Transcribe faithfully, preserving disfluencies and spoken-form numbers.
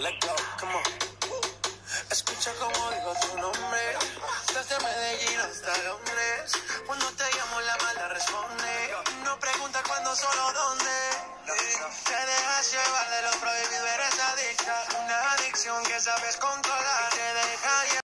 Let go, come on. Escucha como digo tu nombre, desde Medellín hasta Londres. Cuando te llamo la mala responde, no pregunta cuándo, solo dónde. Te dejas llevar de lo prohibido, eres adicta, una adicción que sabes controlar. Te deja llevar.